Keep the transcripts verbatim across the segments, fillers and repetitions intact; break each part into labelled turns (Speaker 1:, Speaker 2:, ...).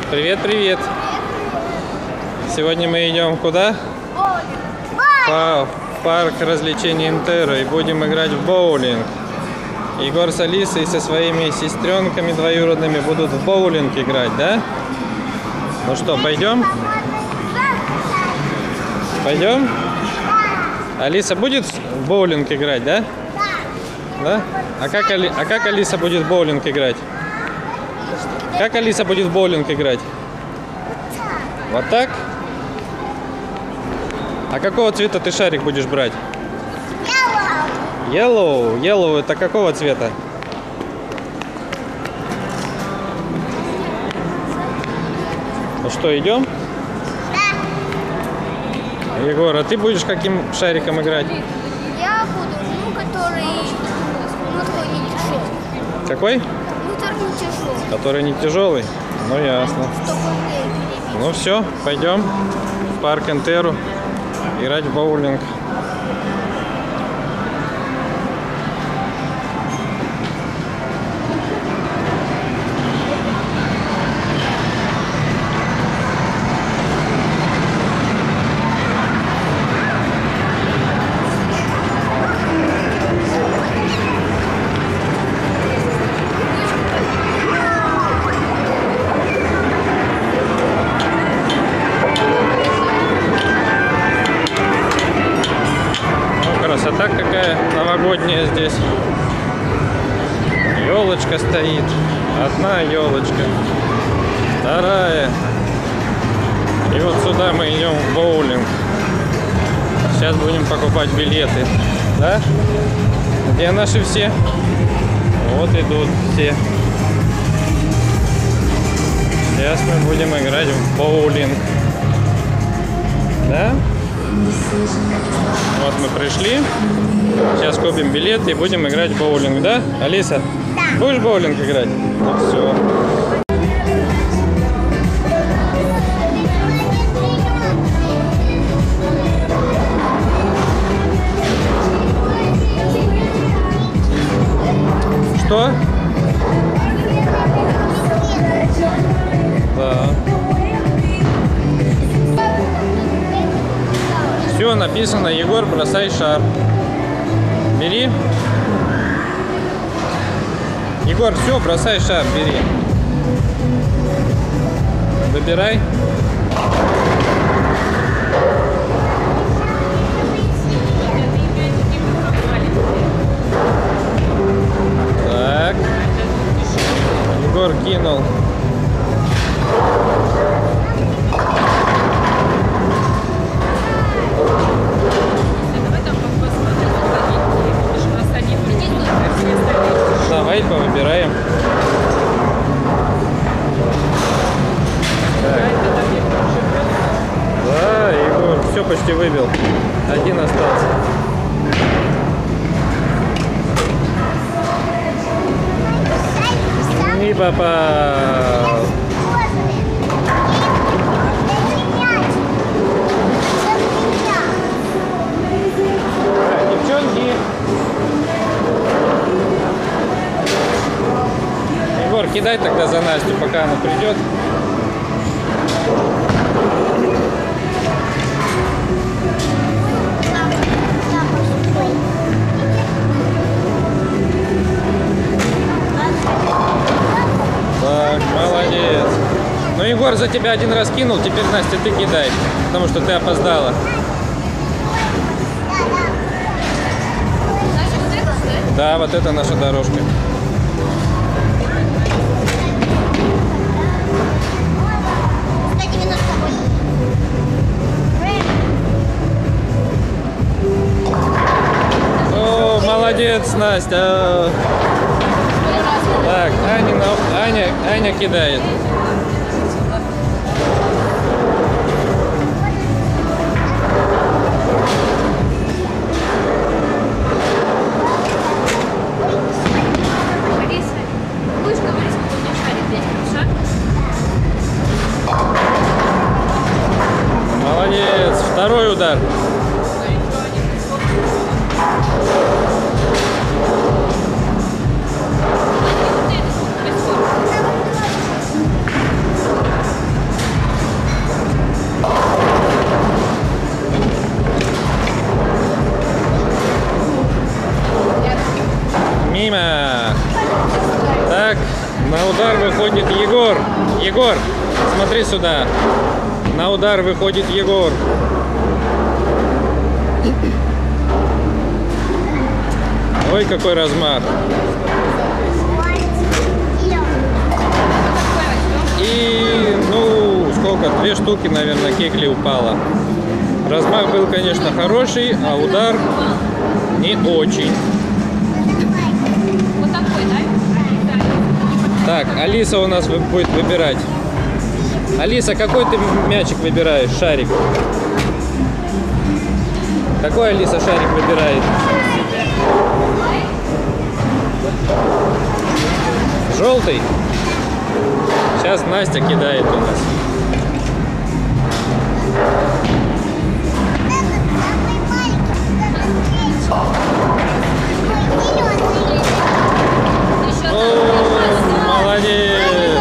Speaker 1: Привет, привет. Сегодня мы идем куда? По парк развлечений Интера и будем играть в боулинг. Егор с Алисой со своими сестренками двоюродными будут в боулинг играть, да? Ну что, пойдем? Пойдем? Алиса будет в боулинг играть, да? Да? А как, Али... а как Алиса будет в боулинг играть? Как Алиса будет в боулинг играть? Вот так? А какого цвета ты шарик будешь брать? Yellow. Yellow это какого цвета? Ну что, идем? Да. Егор, а ты будешь каким шариком играть?
Speaker 2: Я буду, ну, который, ну, такой не тяжелый.
Speaker 1: Какой?
Speaker 2: Ну, который не тяжелый.
Speaker 1: Который не тяжелый? Ну, ясно. Ну все, пойдем в парк Интеру играть в боулинг. Красота какая новогодняя здесь. Елочка стоит. Одна елочка. Вторая. И вот сюда мы идем в боулинг. Сейчас будем покупать билеты. Да? Где наши все? Вот идут все. Сейчас мы будем играть в боулинг. Да? Вот мы пришли. Сейчас купим билет и будем играть в боулинг, да? Алиса? Да. Будешь в боулинг играть? Ну все. Что? Да. Все написано: Егор, бросай шар. Бери. Егор, все, бросай шар, бери. Выбирай. Так. Егор кинул. Давай повыбираем. Так. Да, Егор все почти выбил. Один остался. Не попал. Так, девчонки. Егор, кидай тогда за Настю, пока она придет. Так, молодец. Ну, Егор за тебя один раз кинул, теперь, Настя, ты кидай, потому что ты опоздала. Да, вот это наша дорожка. О, молодец, Настя. Так, Аня, Аня, Аня кидает. Молодец, второй удар. Егор, Егор, смотри сюда. На удар выходит Егор. Ой, какой размах. И, ну, сколько? Две штуки, наверное, кегли упало. Размах был, конечно, хороший, а удар не очень.
Speaker 3: Вот такой, да?
Speaker 1: Так, Алиса у нас будет выбирать. Алиса, какой ты мячик выбираешь? Шарик. Какой Алиса шарик выбирает? Желтый. Сейчас Настя кидает у нас. О, молодец!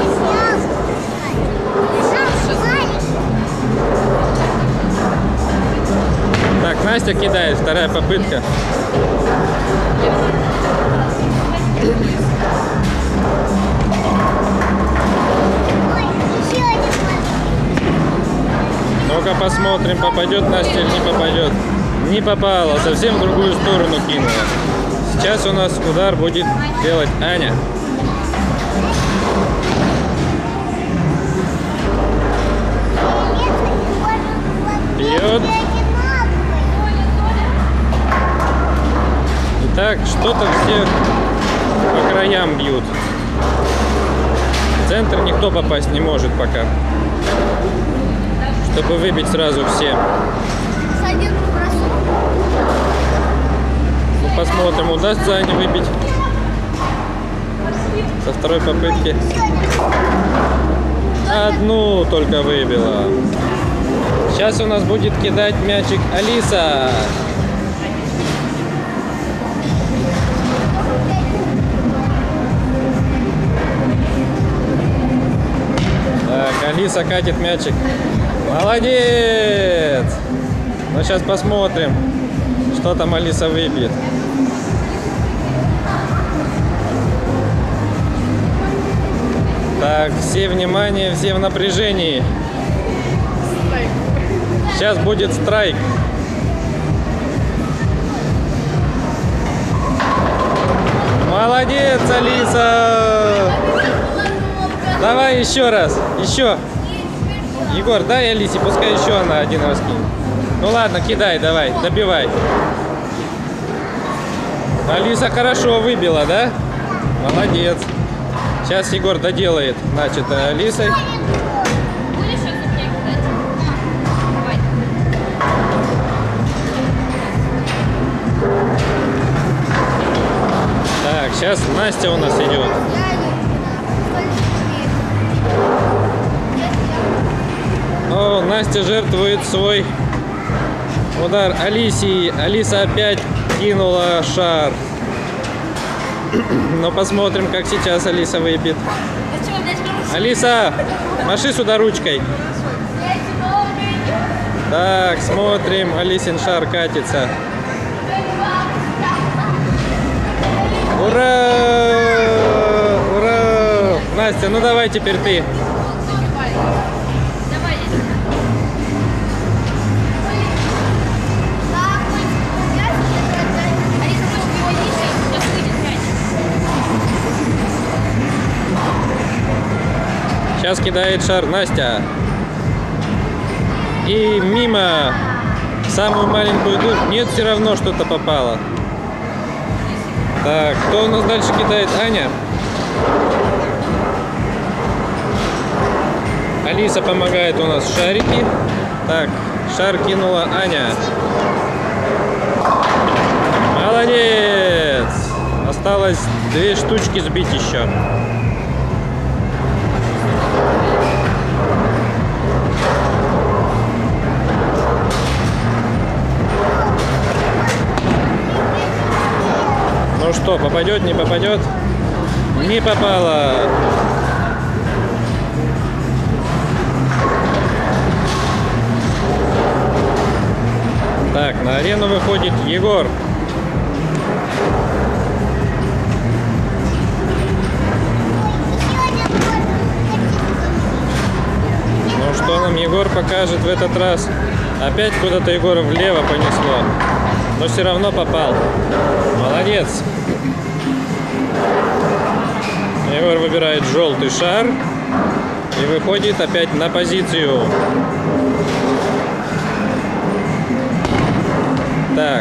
Speaker 1: Так, Настя кидает, вторая попытка. Ну-ка посмотрим, попадет Настя или не попадет. Не попала, совсем в другую сторону кинула. Сейчас у нас удар будет делать Аня. Бьет. Итак, что-то все по краям бьют. В центр никто попасть не может пока. Чтобы выбить сразу все. Ну, посмотрим, удастся Ане выбить. Со второй попытки. Одну только выбила. Сейчас у нас будет кидать мячик Алиса. Так, Алиса катит мячик. Молодец! Ну, сейчас посмотрим, что там Алиса выбьет. Так, все внимание, все в напряжении. Сейчас будет страйк. Молодец, Алиса! Давай еще раз, еще. Егор, дай Алисе, пускай еще она один раз кинет. Ну ладно, кидай, давай, добивай. Алиса хорошо выбила, да? Молодец. Сейчас Егор доделает начатое Алисой.
Speaker 3: Будешь еще цепляк кидать? Давай.
Speaker 1: Так, сейчас Настя у нас идет. О, Настя жертвует свой удар Алисе. Алиса опять кинула шар. Но посмотрим, как сейчас Алиса выбьет. Алиса, маши сюда ручкой. Так, смотрим, Алисин шар катится. Ура! Ура! Настя, ну давай теперь ты. Сейчас кидает шар Настя. И мимо. Самую маленькую дырку. Нет, все равно что-то попало. Так, кто у нас дальше кидает? Аня. Алиса помогает у нас в шарики. Так, шар кинула Аня. Молодец! Осталось две штучки сбить еще. Ну что, попадет, не попадет? Не попало. Так, на арену выходит Егор. нам Егор покажет в этот раз. Опять куда-то Егора влево понесло. Но все равно попал. Молодец. Егор выбирает желтый шар и выходит опять на позицию. Так.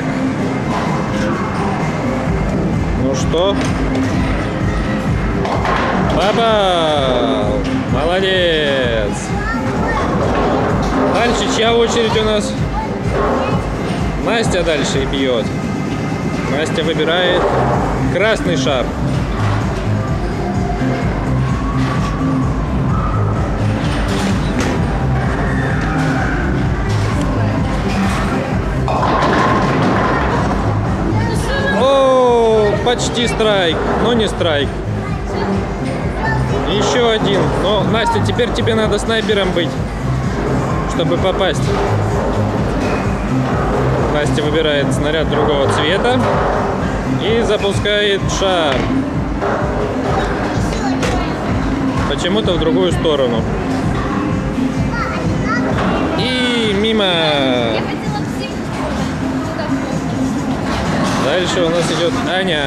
Speaker 1: Ну что? Попал! Молодец! Дальше чья очередь у нас? Настя дальше бьет. Настя выбирает красный шар. О, почти страйк, но не страйк. Еще один. Но, Настя, теперь тебе надо снайпером быть, чтобы попасть. Настя выбирает снаряд другого цвета и запускает шар. Почему-то в другую сторону. И мимо.
Speaker 3: Я хотела всем туда помнить.
Speaker 1: Дальше у нас идет Аня.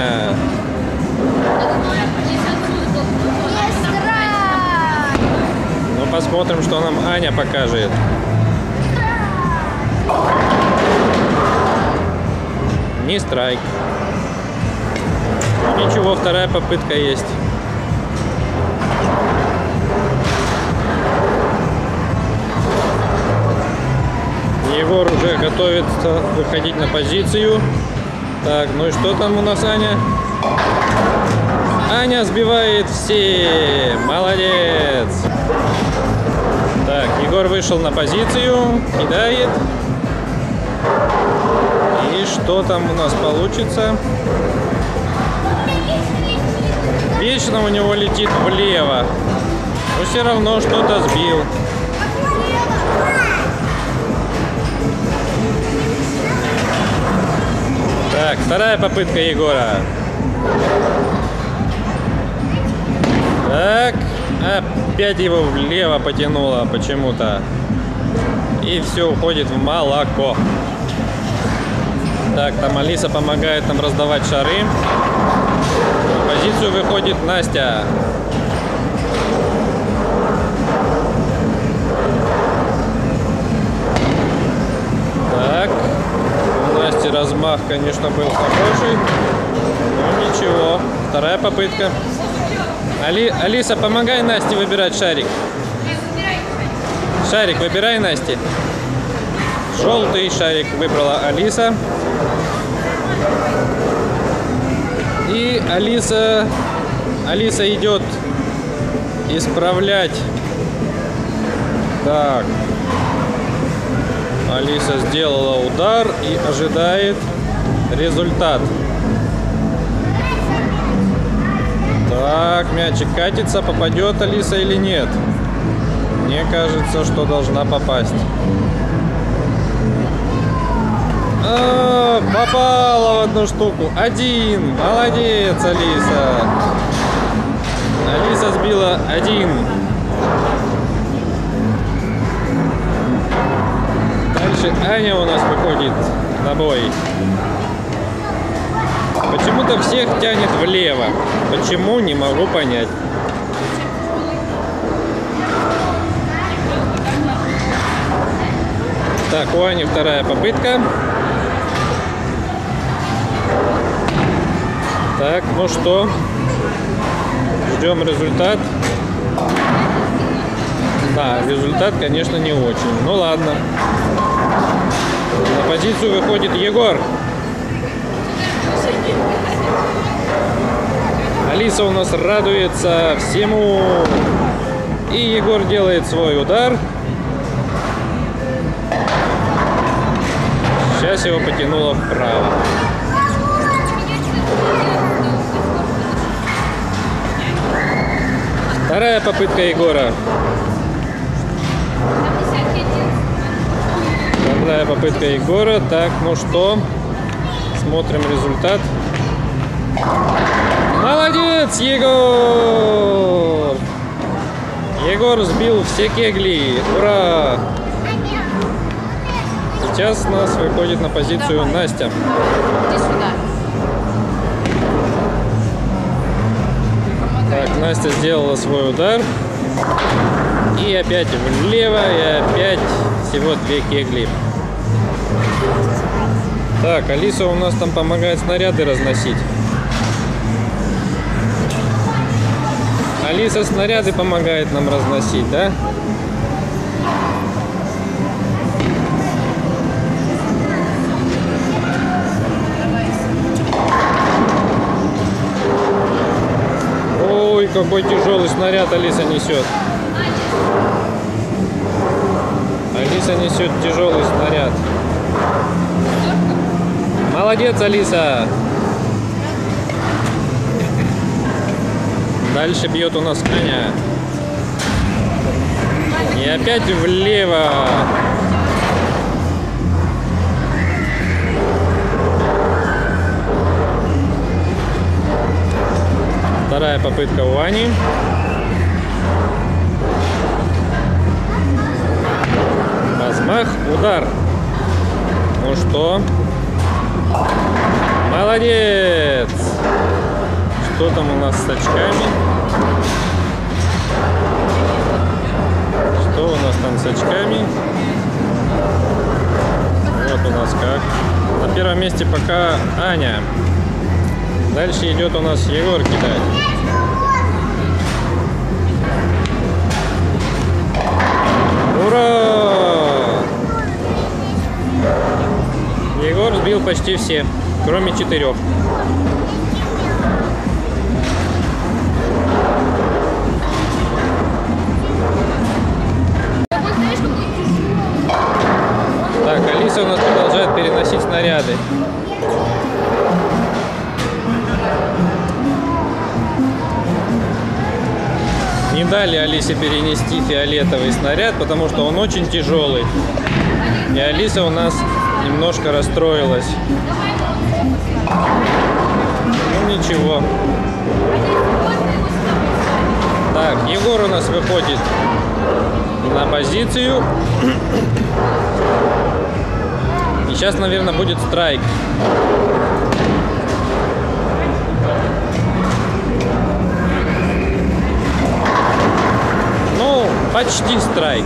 Speaker 1: Ну, посмотрим, что нам Аня покажет. Не страйк. Ничего, вторая попытка есть. Егор уже готовится выходить на позицию. Так, ну и что там у нас, Аня? Аня сбивает все. Молодец. Так, Егор вышел на позицию, кидает. И что там у нас получится? Вечно у него летит влево. Но все равно что-то сбил. Так, вторая попытка Егора. Так, опять его влево потянуло почему-то. И все уходит в молоко. Так, там Алиса помогает нам раздавать шары. На позицию выходит Настя. Так, у Насти размах, конечно, был хороший. Но ничего. Вторая попытка. Али... Алиса, помогай Насте выбирать шарик. Шарик выбирай, Насте. Желтый шарик выбрала Алиса. И Алиса, Алиса идет исправлять. Так. Алиса сделала удар и ожидает результат. Так, мячик катится, попадет Алиса или нет? Мне кажется, что должна попасть. А, попала в одну штуку. Один. Молодец, Алиса. Алиса сбила один. Дальше Аня у нас выходит на бой. Почему-то всех тянет влево. Почему, не могу понять. Так, у Ани вторая попытка. Так, ну что? Ждем результат. Да, результат, конечно, не очень. Ну ладно. На позицию выходит Егор. Алиса у нас радуется всему. И Егор делает свой удар. Сейчас его потянуло вправо. Вторая попытка Егора. Вторая попытка Егора. Так, ну что? Смотрим результат. Молодец, Егор! Егор сбил все кегли. Ура! Сейчас у нас выходит на позицию
Speaker 3: Давай.
Speaker 1: Настя.
Speaker 3: Иди сюда. Помогай.
Speaker 1: Так, Настя сделала свой удар. И опять влево, и опять всего две кегли. Так, Алиса у нас там помогает снаряды разносить. Алиса снаряды помогает нам разносить, да? Ой, какой тяжелый снаряд Алиса несет. Алиса несет тяжелый снаряд. Молодец, Алиса! Дальше бьет у нас Аня. И опять влево. Вторая попытка у Ани. Размах, удар. Ну что? Молодец! Что там у нас с очками? Что у нас там с очками? Вот у нас как. На первом месте пока Аня. Дальше идет у нас Егор кидать. Ура! Егор сбил почти все, кроме четырех. Так, Алиса у нас продолжает переносить снаряды. Не дали Алисе перенести фиолетовый снаряд, потому что он очень тяжелый. И Алиса у нас немножко расстроилась. Ну ничего. Так, Егор у нас выходит на позицию. И сейчас, наверное, будет страйк. Ну, почти страйк.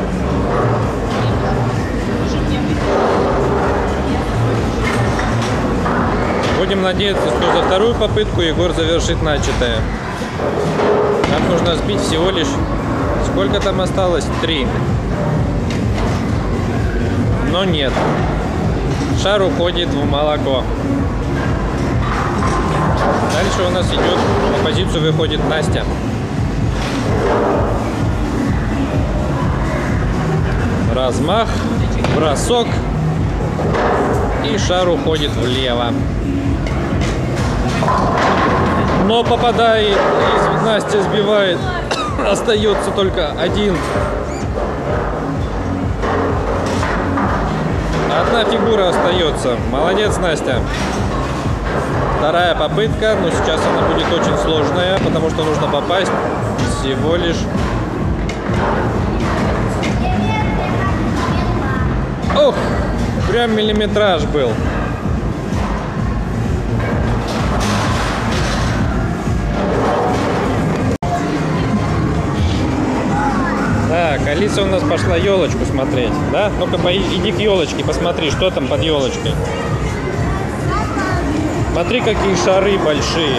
Speaker 1: Будем надеяться, что за вторую попытку Егор завершит начатое. Нам нужно сбить всего лишь... Сколько там осталось? Три. Но нет. Шар уходит в молоко. Дальше у нас идет, на позицию выходит Настя. Размах, бросок. И шар уходит влево. Но попадает, и Настя сбивает. Остается только один. Одна фигура остается. Молодец, Настя. Вторая попытка, но сейчас она будет очень сложная, потому что нужно попасть всего лишь... Ох, прям миллиметраж был. Так, Алиса у нас пошла елочку смотреть, да? Ну-ка, иди к елочке, посмотри, что там под елочкой. Смотри, какие шары большие.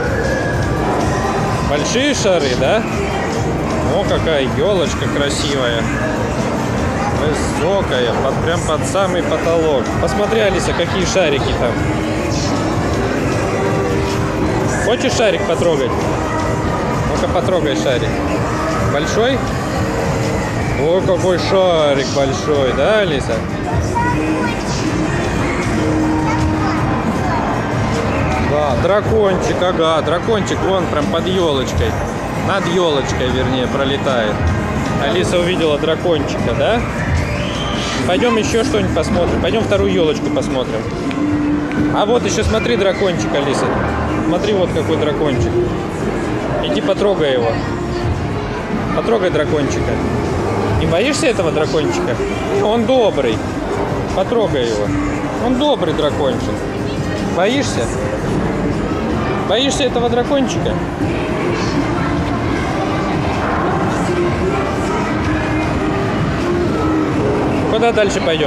Speaker 1: Большие шары, да? О, какая елочка красивая. Высокая, под, прям под самый потолок. Посмотри, Алиса, какие шарики там. Хочешь шарик потрогать? Ну-ка, потрогай шарик. Большой? О, какой шарик большой, да, Алиса? Да, дракончик, ага, дракончик вон прям под елочкой. Над елочкой, вернее, пролетает. Алиса увидела дракончика, да? Пойдем еще что-нибудь посмотрим. Пойдем вторую елочку посмотрим. А вот еще смотри, дракончик, Алиса. Смотри, вот какой дракончик. Иди потрогай его. Потрогай дракончика. Не боишься этого дракончика? Он добрый. Потрогай его. Он добрый дракончик. Боишься? Боишься этого дракончика? Куда дальше пойдем?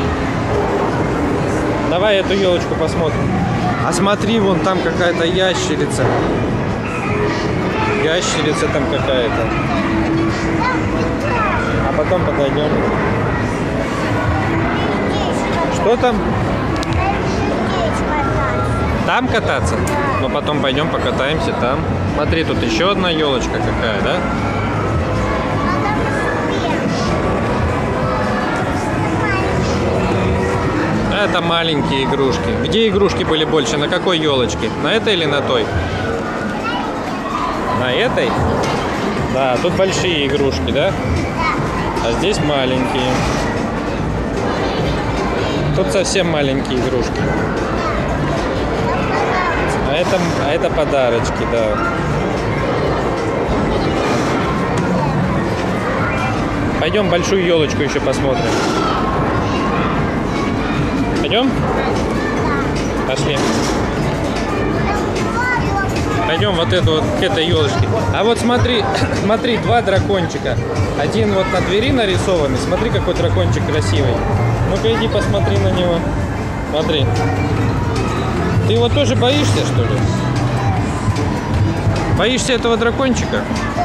Speaker 1: Давай эту елочку посмотрим. А смотри, вон там какая-то ящерица. Ящерица там какая-то. А потом подойдем. Что там? Там кататься? Ну потом пойдем покатаемся там. Смотри, тут еще одна елочка какая, да? Это маленькие игрушки. Где игрушки были больше? На какой елочке? На этой или на той? На этой? Да, тут большие игрушки, да? А здесь маленькие. Тут совсем маленькие игрушки. А это, а это подарочки, да. Пойдем большую елочку еще посмотрим. Пойдем? Пошли. Пойдем вот эту вот к этой елочке. А вот смотри, смотри, два дракончика. Один вот на двери нарисованный. Смотри, какой дракончик красивый. Ну-ка иди посмотри на него. Смотри. Ты его тоже боишься, что ли? Боишься этого дракончика?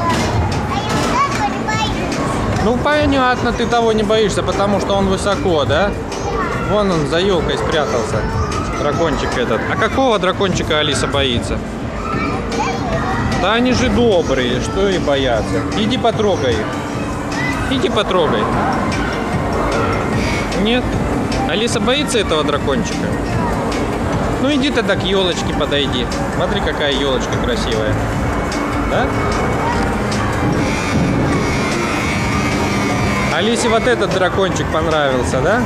Speaker 1: Ну понятно, ты того не боишься, потому что он высоко, да? Вон он за елкой спрятался. Дракончик этот. А какого дракончика Алиса боится? Да они же добрые, что и боятся. Иди потрогай их. Иди потрогай. Нет? Алиса боится этого дракончика? Ну иди тогда к елочке подойди. Смотри, какая елочка красивая. Да? Алисе вот этот дракончик понравился, да?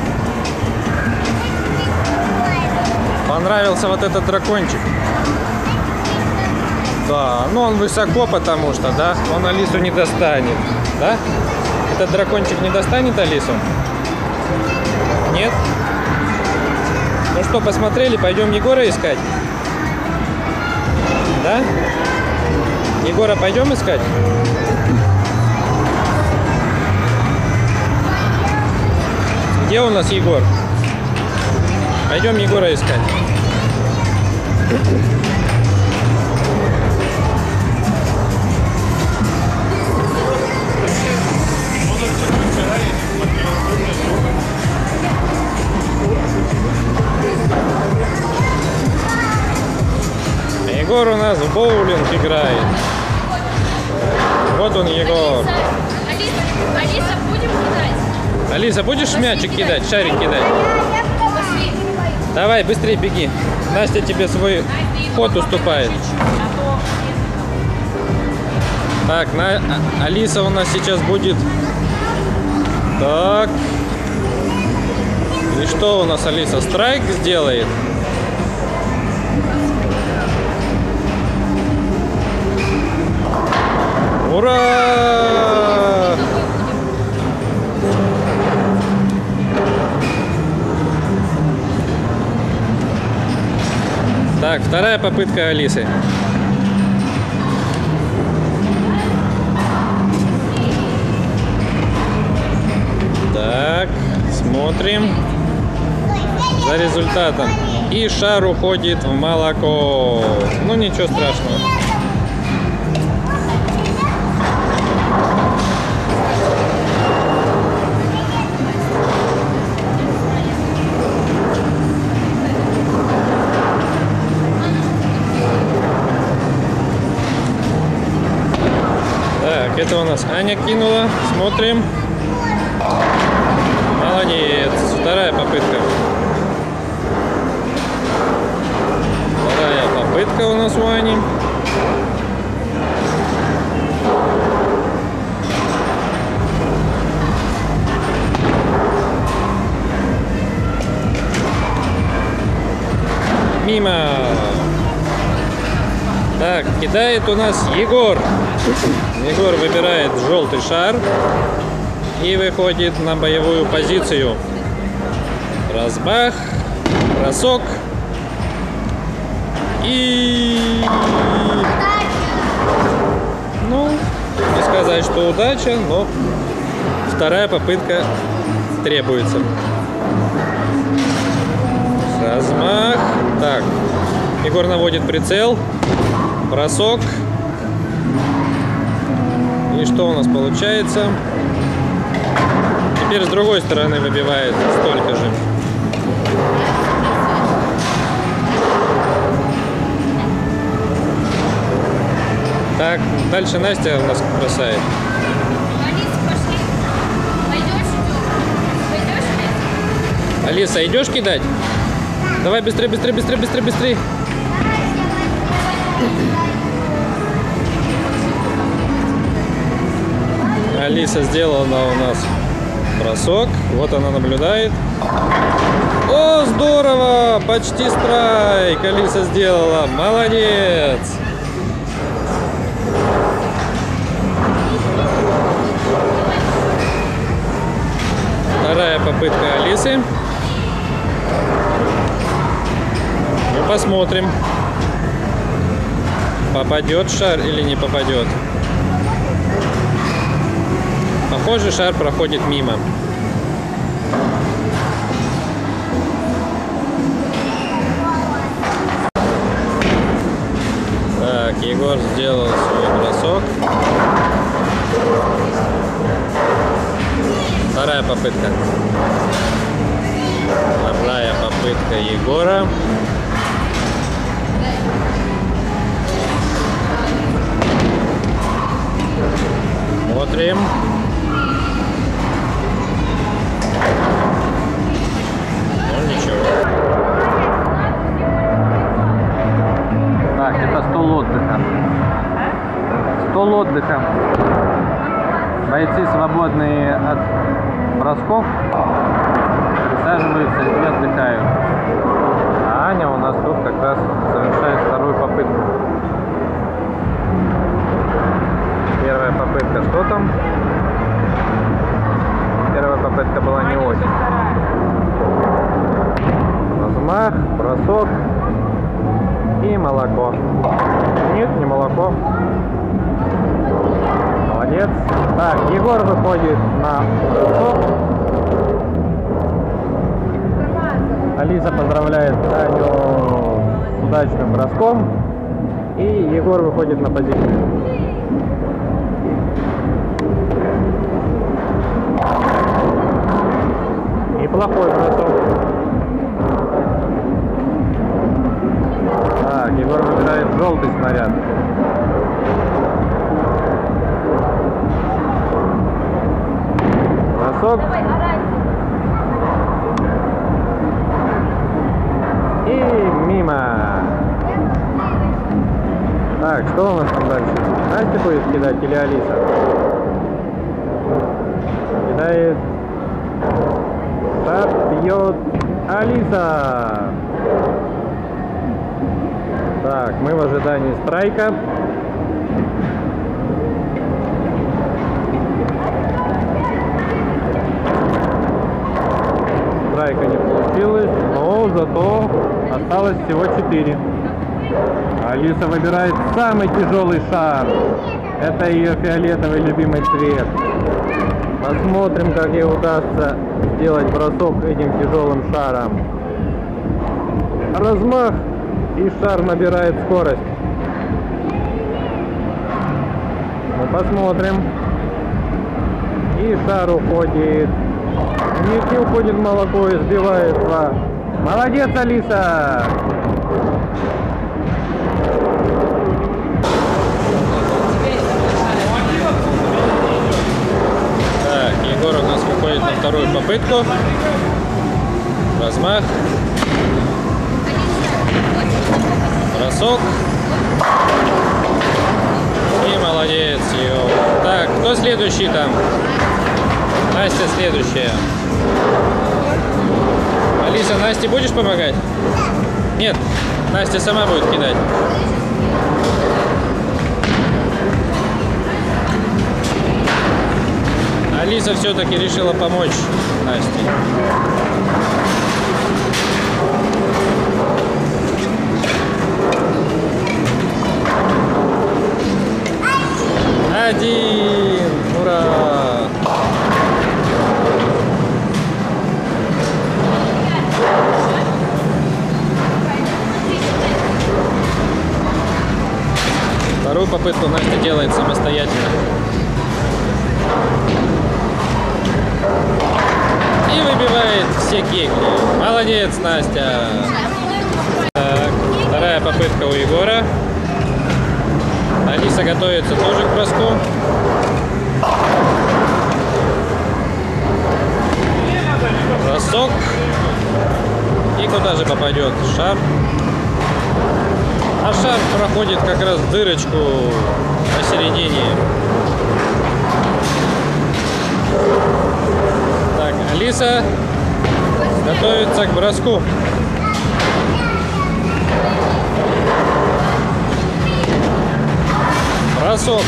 Speaker 1: Понравился вот этот дракончик? Да, ну он высоко, потому что, да, он Алису не достанет, да? Этот дракончик не достанет Алису? Нет? Ну что, посмотрели, пойдем Егора искать? Да? Егора пойдем искать? Где у нас Егор? Пойдем Егора искать. Егор у нас в боулинг играет. Вот он, Егор.
Speaker 3: Алиса, Алиса, будем кидать?
Speaker 1: Алиса, будешь мячик кидать, шарик кидать?
Speaker 3: Пошли.
Speaker 1: Давай, быстрее беги. Настя тебе свой ход уступает. Так, на... Алиса у нас сейчас будет. Так. И что у нас Алиса? Страйк сделает? Ура! Так, вторая попытка Алисы. Так, смотрим за результатом. И шар уходит в молоко. Ну ничего страшного. Так, это у нас Аня кинула. Смотрим. Молодец. Вторая попытка. Вторая попытка у нас у Ани. Мимо. Так, кидает у нас Егор. Егор выбирает желтый шар и выходит на боевую позицию. Размах, бросок и... Ну, не сказать, что удача, но вторая попытка требуется. Размах. Так, Егор наводит прицел. Бросок. И что у нас получается? Теперь с другой стороны выбивает столько же. Так, дальше Настя у нас бросает.
Speaker 3: Алиса, пошли. Пойдешь, идем. Пойдешь, Алиса?
Speaker 1: Алиса, идешь кидать? Давай быстрее, быстрее, быстрее, быстрее, быстрее. Алиса сделала у нас бросок. Вот она наблюдает. О, здорово! Почти страйк. Алиса сделала. Молодец! Вторая попытка Алисы. Ну, посмотрим, попадет шар или не попадет. Похоже, шар проходит мимо. Так, Егор сделал свой бросок. Вторая попытка. Вторая попытка Егора. Смотрим. Ну ничего. Так, это стол отдыха. Стол отдыха. Бойцы, свободные от бросков, присаживаются и отдыхают. А Аня у нас тут как раз совершает вторую попытку. Первая попытка, что там? Первая попытка была не очень. Размах, бросок и молоко. Нет, не молоко. Молодец. Так, Егор выходит на бросок. Алиса поздравляет Аню с удачным броском. И Егор выходит на позицию. Неплохой бросок. Так, Егор выбирает желтый снаряд. Бросок. И мимо. Так, что у нас там дальше? Настя будет кидать или Алиса? Кидает. Шар бьет Алиса. Так, мы в ожидании страйка. Страйка не получилось, но зато осталось всего четыре. Алиса выбирает самый тяжелый шар. Это ее фиолетовый любимый цвет. Посмотрим, как ей удастся сделать бросок этим тяжелым шаром. Размах, и шар набирает скорость. Ну, посмотрим. И шар уходит. Нет, не уходит молоко и сбивает два. Молодец, Алиса! Так, Егор у нас выходит на вторую попытку. Размах. Бросок. И молодец, Егор. Так, кто следующий там? Настя следующая. Алиса, Насте будешь помогать? Нет, Настя сама будет кидать. Алиса все-таки решила помочь Насте. Один! Ура! Вторую попытку Настя делает самостоятельно. И выбивает все кегли. Молодец, Настя! Так, вторая попытка у Егора. Алиса готовится тоже к броску. Бросок. И куда же попадет шар? А шар проходит как раз в дырочку посередине. Так, Алиса готовится к броску. Бросок.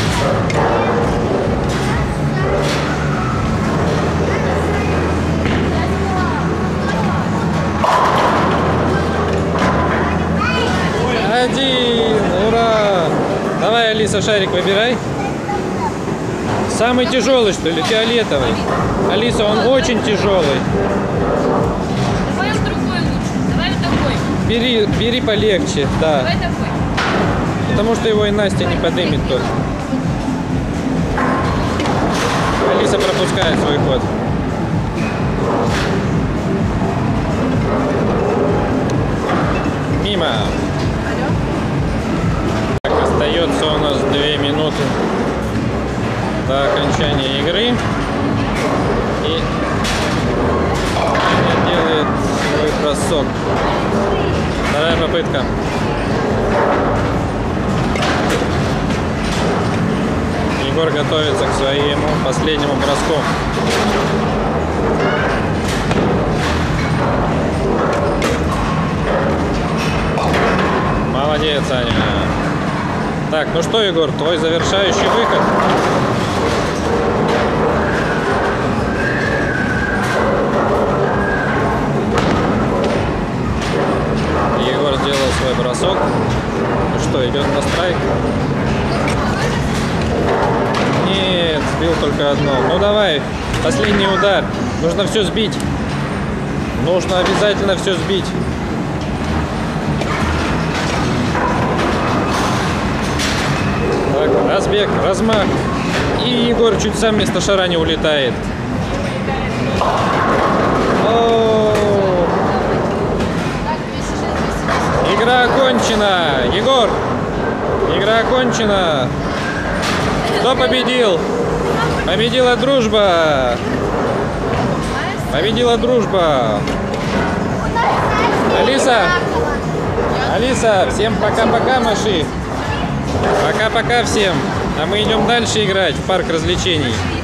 Speaker 1: Один. Ура! Давай, Алиса, шарик выбирай. Самый тяжелый, что ли? Фиолетовый. Алиса, он очень тяжелый.
Speaker 3: Давай вот другой лучше. Давай вот такой.
Speaker 1: Бери, бери полегче, да.
Speaker 3: Давай такой.
Speaker 1: Потому что его и Настя не поднимет тоже. Алиса пропускает свой ход. Мимо. Так, остается у нас две минуты до окончания игры. И Аня делает свой бросок. Вторая попытка. Егор готовится к своему последнему броску. Молодец, Аня. Так, ну что, Егор, твой завершающий выход. Егор сделал свой бросок. Ну что, идет на страйк? Нет, сбил только одно. Ну давай, последний удар. Нужно все сбить. Нужно обязательно все сбить. Так, разбег, размах. И Егор чуть сам вместо шара не улетает. О! Игра окончена. Егор, игра окончена. Кто победил? Победила дружба. Победила дружба. Алиса. Алиса, всем пока-пока, маши. Пока-пока всем. А мы идем дальше играть в парк развлечений.